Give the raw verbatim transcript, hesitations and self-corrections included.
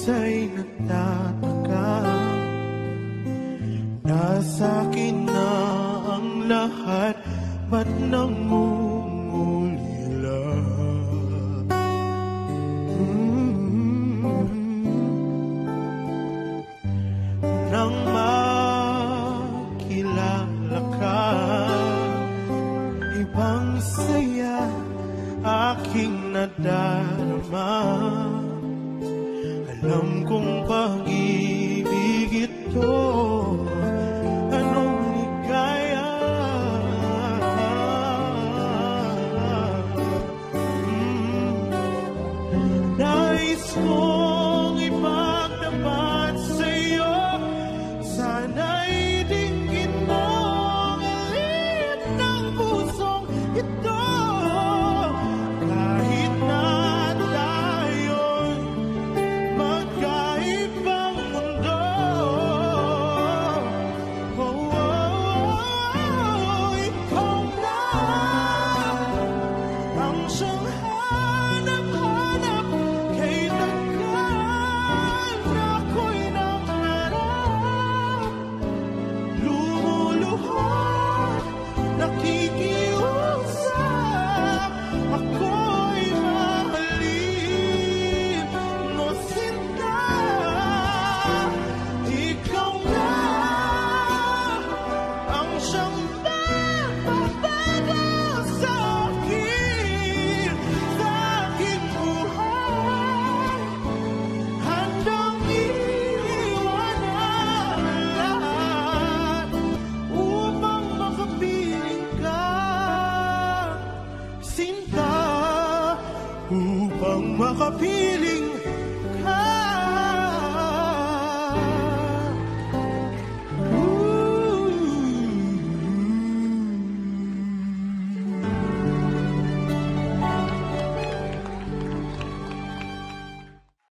pusa'y nagtataka, nasa'kin na ang lahat, ba't nangungulila? Mm-hmm. Nang makilala ka, ibang saya aking nadarama. Alam kong pag-ibig ito, anong ligaya. Mm. Nais kong ipagtapat sa'yo, sana'y dinggin mo ang alit ng pusong ito. Kahit na tayo'y magkaibang mundo, oh, oh, oh, ikaw na ang siyang hanap-hanap. Kay tagal na ako'y nangarap, lumuluhod, nakikiusap, ako'y mahalin mo, sinta. Ikaw na ang siyang magbabago sa akin, sa aking buhay. Handang iwan ang lahat upang makapiling ka, sinta. Upang makapiling